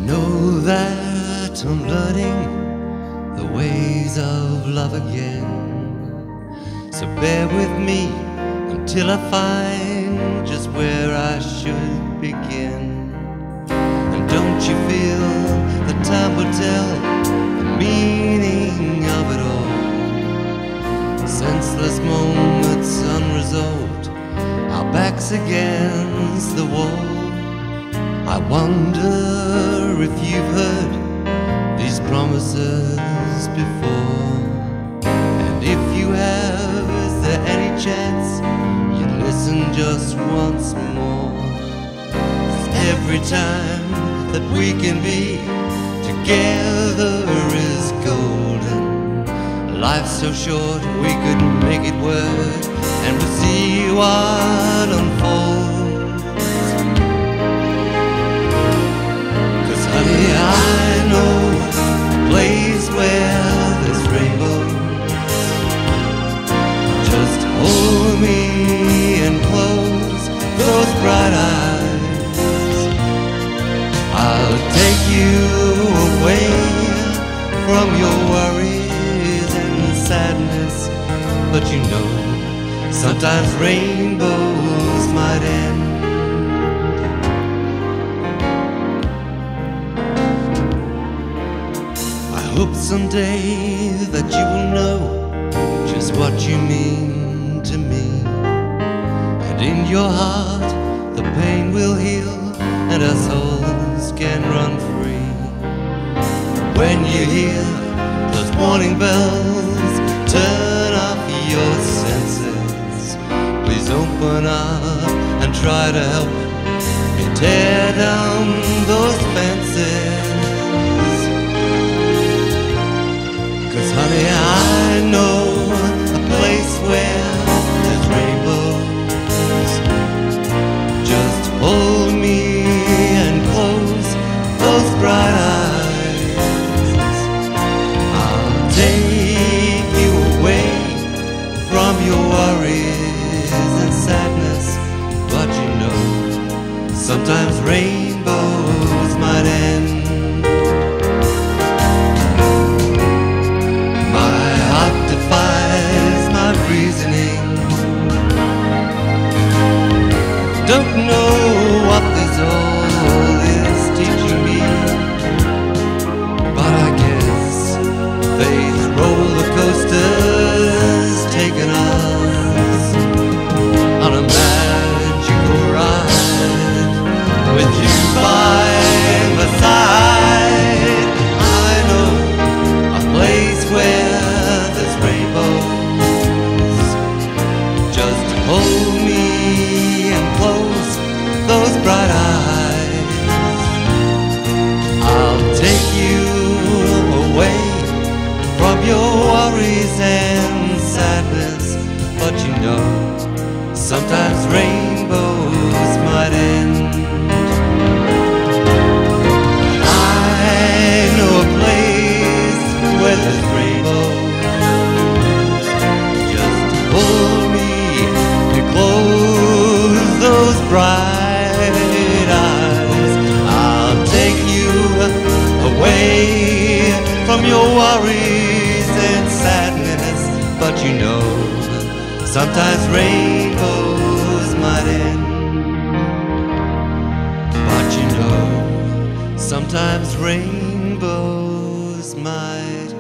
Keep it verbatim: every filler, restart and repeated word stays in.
know that I'm learning the ways of love again. So bear with me until I find just where I should begin. And don't you feel that time will tell the meaning of it all? Senseless moments unresolved, our backs against the wall. I wonder if you've heard these promises before. And if you have, is there any chance you'd listen just once more? 'Cause every time that we can be together is golden. Life's so short we could make it work, and we'll see what unfolds. Honey, I know a place where there's rainbows. Just hold me and close those bright eyes. I'll take you away from your worries and sadness. But you know, sometimes rainbows might end. I hope someday that you will know just what you mean to me. And in your heart the pain will heal, and our souls can run free. When you hear those warning bells, turn off your senses. Please open up and try to help me tear down those fences. Honey, I know a place where there's rainbows. Just hold me and close those bright eyes. I'll take you away from your worries and sadness. But you know, sometimes rainbows might end. Don't know what this all is teaching me, but I guess faith's roller coaster's taking us on a magical ride. With you by my side, I know a place where there's rainbows. Just hold me and close those bright eyes. I'll take you away from your worries and sadness. But you know, sometimes rainbows might end. I know a place where there's rainbows. Just hold me and close those bright eyes. I'll take you away from your worries and sadness. But you know, sometimes rainbows might end. But you know, sometimes rainbows might